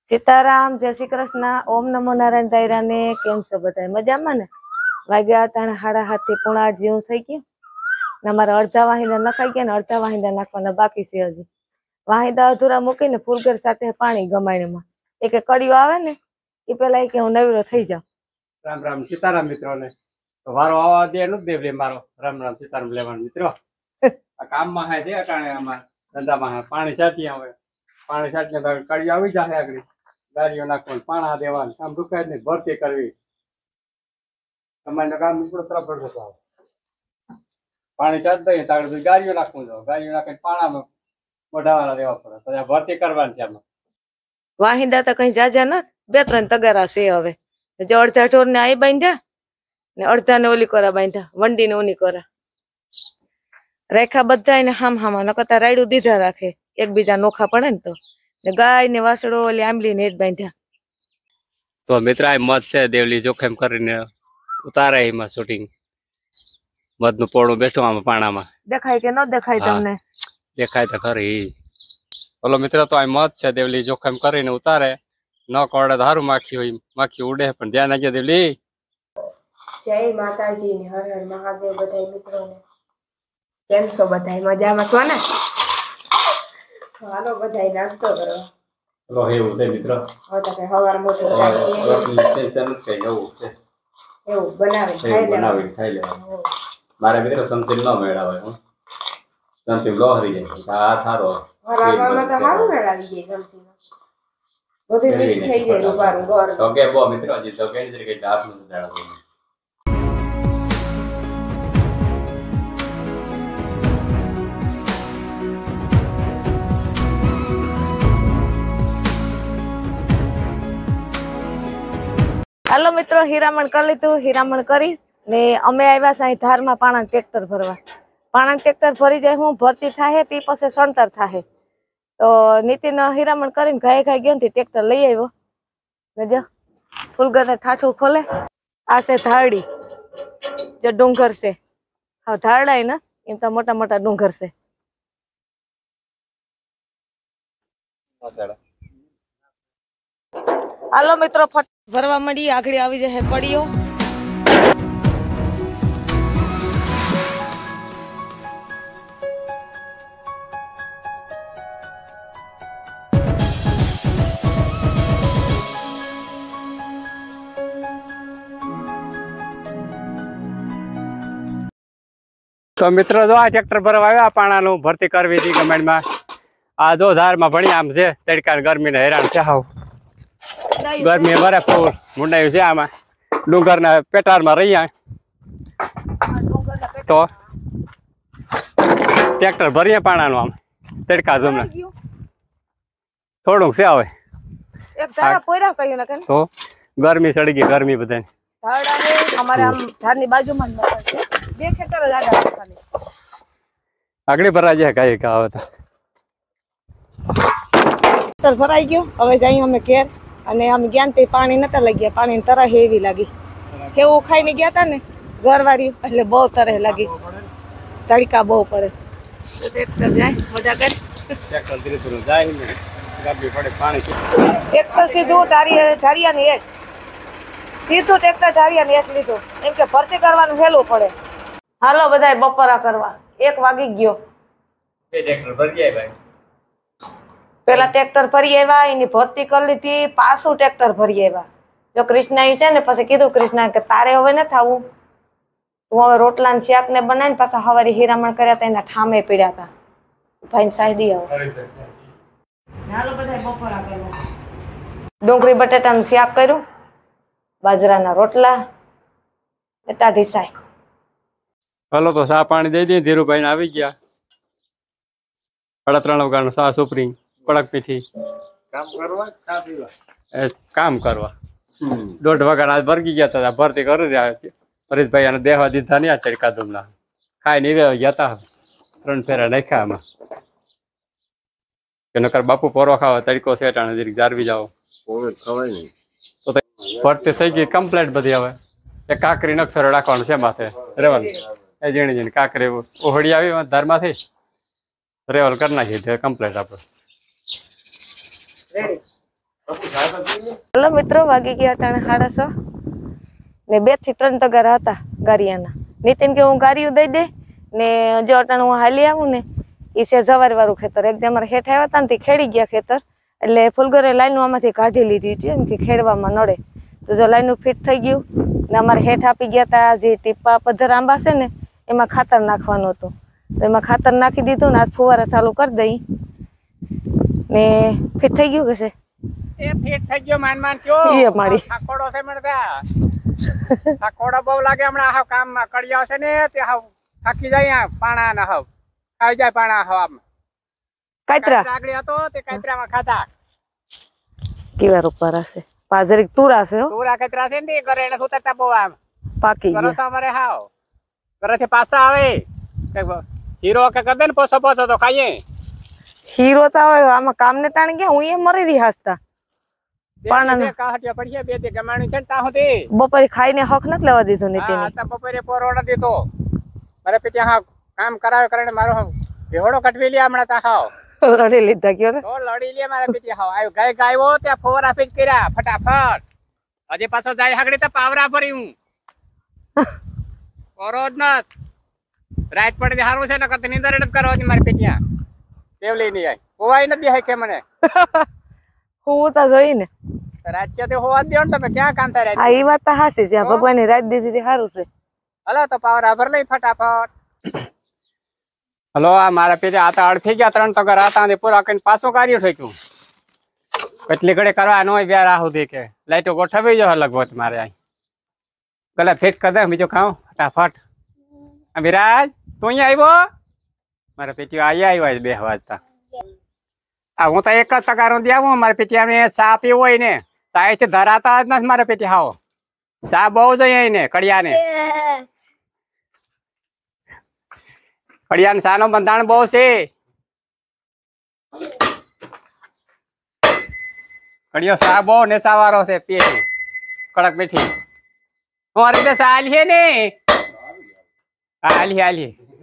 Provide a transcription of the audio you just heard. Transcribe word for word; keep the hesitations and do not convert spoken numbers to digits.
सीताराम जय श्री कृष्ण ओम नमो नारायण दायरा ने केम छो बधाय मजामां ने वाग्या अटाणे साड़ा हाथ थी पोणा आठ जेवुं थई गयुं ने अमारा अर्धा वाहिंदा नखाई गया ने अर्धा वाहिंदा नाखवाना बाकी छे। हजी वाहिंदा अधूरा मूकीने फूलगर साथे पाणी गमाणीमां एक कड़ियो आवे ने ए पेला ए के हुं नवीरो थई जाऊं। राम राम सीताराम मित्रों ने तो वारो आवा दे न देव ले मारो राम राम सीताराम लेवान मित्रों आ काम में है जे अटाणे आमा धंधा में पानी छाटी आवे पानी छाटी तो कड़ी आवी जाए आगळी गाड़ियों नाखवान पाणा देवान काम रुकाय ने भरती करवी તમારે કામ મિત્રો તરફ પડતો પાણી છાટ દઈએ તાગળ ગાડીઓ નાખવું જો ગાડીઓ નાખીને પાણામાં મોઢાવાળા દેવા પડે તો આ ભરતી કરવાની છે આમાં વાહિંદા તો કઈ જાજા ન બે ત્રણ તગારા છે હવે જો અડધા ઢોર ને આઈ બાંધ્યા ને અડધા ને ઓલી કોરા બાંધ્યા વંડી ને ઓની કોરા રેખા બધા ને હામ હામા નકતા રાયડું દીધા રાખે એકબીજા નોખા પડે ને તો ને ગાય ને વાસડો ઓલી આંબલી ને જ બાંધ્યા તો મિત્ર આ મત છે દેવલી જોખમ કરીને उतारे में शूटिंग मध नु पोड़ू बैठो आम पाणा में देखाय के न देखाय तमने देखाय तो खरी बोलो मित्र तो आ मत छे देवली जोखम करीने उतारे न कोड़े धारू माखी होई माखी उड़े पण ध्यान आगे देवली जय माताजी ने हर हर महादेव बधाई मित्रों ने केम छो बधाई मजा में छो ने हालो बधाई नास्तो करो लो हे उते मित्र हो तो के हवार मोटो खाई छे रोटली टेंशन के नવું છે એવું બનાવી ખાઈ લે બનાવી ખાઈ લે મારા મિત્ર સમથી ન મેળાવે હું સમથી લોહરી જાય આ થારો હરાવામાં તો હારું મેળાવી જાય સમથી બધું મિક્સ થઈ જાય રૂપારું ગોર તો કે બો મિત્ર જી તો કે ની કે દાસ નું દાડા हेलो मित्रों हीरामण कर लीधुं हीरामण करी ने अमे आव्या साई धार में पाणा ट्रेक्टर भरवा पाणा ट्रेक्टर भरी जाए हूँ भरती थाहे ती पछी सणतर थाहे तो नितिन हीरामण करीने घाय घाय गयो ने ट्रेक्टर लई आव्यो ने जो फूलगर ने ठाठू खोले आ से धारडी जो डूंगर से हाँ धारड़ा ना एम तो मोटा मोटा डूंगर से हालो मित्रों फट भरवा मળી આગળી આવી જાય કડીઓ तो मित्र जो आ ट्रेक्टर भरवा आव्या पाणानु भरती करवी थी कमेंट में आ जो धार में भणी आम छे तड़का गर्मी ने हैरान छे हाव गर्मी बरे फूल मुंडाई से आमा डूंगर ना पेटार में रही तो ट्रेक्टर भरिए पाणा नु आम तड़का जोम थोड़ुं से आवे एक धारा पोरा कयो न तो गर्मी सड़ी गई गर्मी बधे धारड़ा ने हमारे आम धारनी बाजू में छे देखे कर जागा खाली આગળી ભરા જાય કાઈ કા આવે તો ભરાઈ ગયો હવે જઈ અમે ઘેર અને અમે ગયા તે પાણી નતા લાગ્યા પાણી તરહ હેવી લાગી કેવું ખાઈને ગયા તા ને ઘરવાળી એટલે બહુ તરહ લાગી તડકા બહુ પડે તો ટ્રેક્ટર જાય મોટા કર ટ્રેક્ટર ધીરે ધીરે જાય ને ગાડી પડે પાણી ટ્રેક્ટર સીધું ઢારિયા ઢારિયાની હેઠ સીધું ટ્રેક્ટર ઢારિયાની હેઠ લીધું એમ કે ભરતી કરવાનું હેલું પડે હાલો બધાય બપોરા કરવા એક વાગી ગયો બે ટ્રેક્ટર ભરી જાય ભાઈ પેલા ટ્રેક્ટર ભરી આવ્યા એની ભરતી કરી લીધી પાછું ટ્રેક્ટર ભરી આવ્યા જો કૃષ્ણા છે ને પછી કીધું કૃષ્ણા કે તારે હવે ન થાવું તું હવે રોટલા ને શાક ને બનાવીને પાછા હવારે હીરામણ કર્યા હતા એના ઠામે પીડ્યા હતા ભાઈ સાહેદી આવો હાલો બધા બપોરા કરવા ડુંગળી બટેટાનું શાક કર્યું બાજરાના રોટલા ટાઢી સાય હલો તો સા પાણી દઈ દઈએ ધીરુભાઈ ને આવી ગયા સાડા ત્રણ વાગ્યાનો સા સુપરી કડક પીઠી કામ કરવા કામ કરવા દોઢ વાગ્યા આજ ભરગી ગયા હતા ભરતી કરી રહ્યા પરેશભાઈ અને દેવા દીધા નહીં આ ચડકા ધૂમના ખાઈ નહીં ગયા હતા ત્રણ ફેરા નાખ્યા આમાં કે નકર બાપુ પોરો ખાવા તડકો સેટાણે જરીક જારવી જાઓ ખવાય નહીં તો ભરતી થઈ ગઈ કમ્પ્લેટ બધી હવે એક કાકરી નખ ફેરો રાખવાનું છે માથે રેવાનું એ ઝીણી ઝીણી કાકરી ઓહળી આવી ધારમાંથી રેવલ કરી નાખી કમ્પ્લેટ આપણે રેડી હલો મિત્રો, વાગી ગયા અટાણે સાડા છ ને બે થી ત્રણ તગારા હતા ગારિયાના. નીતિન કે હું ગારિયું દઈ દે ને જો અટાણે હું હાલી આવું ને એ છે જવારી વાળું ખેતર. એકદમ અમારે હેઠ આવ્યા હતા ને તે ખેડી ગયા ખેતર, એટલે ફૂલગરે લાઈનો આમાંથી કાઢી લીધી હતી એમ કે ખેડવામાં નડે. તો જો લાઈનું ફિટ થઈ ગયું ને અમારે હેઠ આપી ગયા હતા જે ટીપા પધ્ધર આંબા છે ને એમાં ખાતર નાખવાનું હતું. તો એમાં ખાતર નાખી દીધું ને આજ ફુવારા ચાલુ કરી દઈ ને ફિટ થઈ ગયું કે છે એ ફિટ થઈ ગયો માન માન કયો એ મારી થાકોડો છે મળતા થાકોડો બહુ લાગે હમણાં હાવ કામમાં કડિયા છે ને તે હાવ થાકી જાય પાણા ના હાવ આવી જાય પાણા હાવ આમ કાતરા આગળ હતો તે કાતરામાં ખાતા કેવા ઉપર હશે પાજરી તુરા છે હો તુરા કાતરા છે ને ઘરે એને સુતરતા બહુ આમ પાકી કરો ગયા અમારે હાવ ઘરેથી પાછા આવે હીરો કે કદે ને પોસો પોસો તો ખાઈએ હીરો તો આવે આમાં કામ ને તાણ ગયા હું એ મરી રહી હસતા પાણા કાહટિયા પડીએ બે તે ગમાણી છે ને તા હતી બપોરે ખાઈને હક નથી લેવા દીધો નીતિન હા તો બપોરે પોરોડા દીધો મારે પેટી હા કામ કરાવે કરીને મારો ભેવડો કટવી લે હમણાં તા હાવ લડી લીધા કયો ને તો લડી લે મારા પેટી હાવ આયો ગાય ગાયો ત્યાં ફોરા ફીટ કર્યા ફટાફટ હજી પાછો જાય હાગડી તો પાવરા ભરી હું કોરો જ નત રાત પડે હારું છે ને કરતી નીંદર જ કરવાની મારી પેટીયા કેવલી નહીં આય હોવાય નથી હે કે મને હું તો જોઈ ને રાજ્ય તે હોવા દે તમે ક્યાં કામ થાય હા એ વાત તો હાસી છે ભગવાન ની રાત દીધી સારું છે હલો તો પાવર આભર લઈ ફટાફટ હલો આ મારા પેજે આ તો અડથી ગયા ત્રણ તગર હતા ને પૂરા કઈ પાછું કાર્ય ઠોક્યું કેટલી ઘડી કરવા ન હોય વ્યાર આહુ દે કે લાઈટો ગોઠવી જો લગભગ મારે અહીં કલા ફિટ કરી દે બીજું ખાઉં ફટાફટ વિરાજ તું અહીંયા આવ્યો મારા પેટી અહીંયા આવ્યા બે વાજતા આ હું તો એક જ તગારો દેવું મારા પેટી ચા પીવો હોય ને ચા થી ધરાતા જ નથી મારા પેટી હાવ ચા બહુ જોઈએ ને કડિયાને કડિયાને ચા નો બંધાણ બહુ છે કડિયો ચા બહુ નેસા વાળો છે પીએ કડક મીઠી હું અરે ચા આલી ને હા આલી આલી